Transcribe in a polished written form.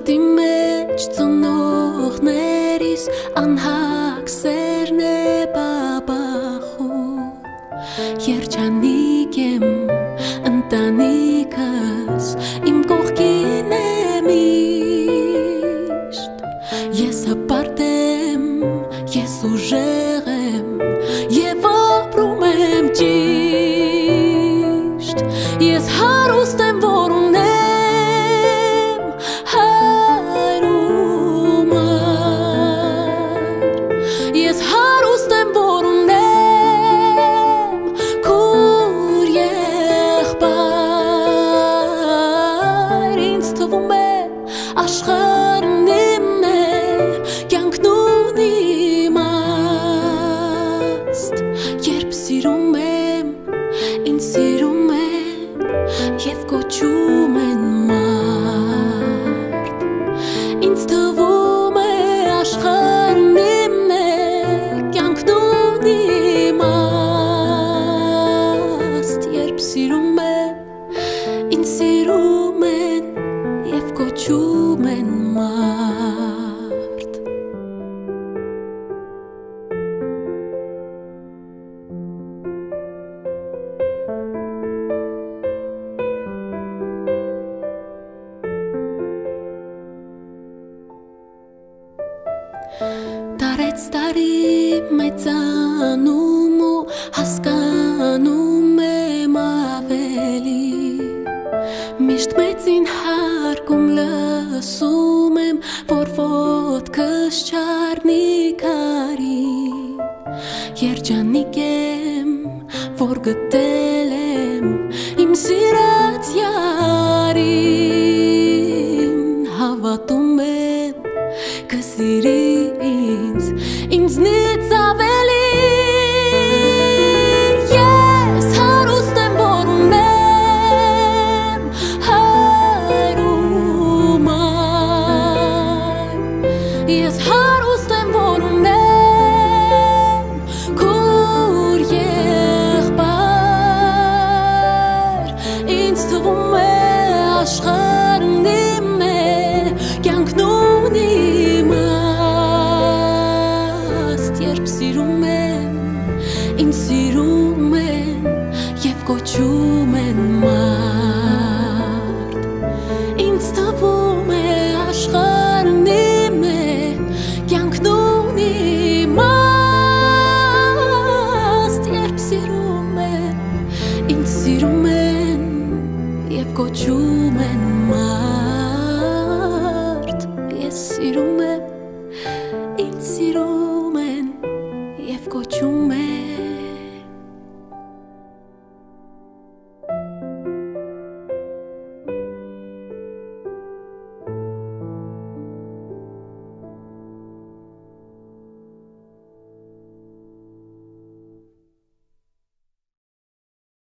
Որդի մեջ ծնողներիս անհակ սերն է բաբախում Երջանիկ եմ ընտանիքս իմ կողքին է միշտ Ես հպարտ եմ, ես ուժեղ եմ և ապրում եմ ճիշտ Ես հարուստ եմ, որ ունեմ հայր ու մայր Ես հարուստ եմ, որ ունեմ քուր եղբայր Ինձ թվում է աշխարհն իմն է կյանքն ունի իմաստ Երբ սիրում եմ, ինձ սիրում են և կոչում են մարդ Ինձ թվում է աշխարհն իմն է կյանքն ունի իմաստ Երբ սիրում եմ, ինձ սիրում են և կոչում են մարդ Տարեց տարի մեծանում ու հասկանում եմ ավելի Միշտ մեծին հարգում լսում եմ, որ ոտքս չառնի քարի Երջանիկ եմ, որ գտել եմ իմ սիրած յարին Հավատում եմ, կսիրի ինձ, ինձնից ավելի Ես հարուստ եմ, որ ունեմ հայր ու մայր Ես հարուստ եմ, որ ունեմ քուր եղբայր Ինձ թվում է աշխարհն իմն է կյանքն ունի իմաստ Երբ սիրում եմ, ինձ սիրում են և կոչում են մարդ Ինձ թվում է աշխարհն իմն է կյանքն ունի իմաստ Երբ սիրում եմ, ինձ սիրում են և կոչում են մարդ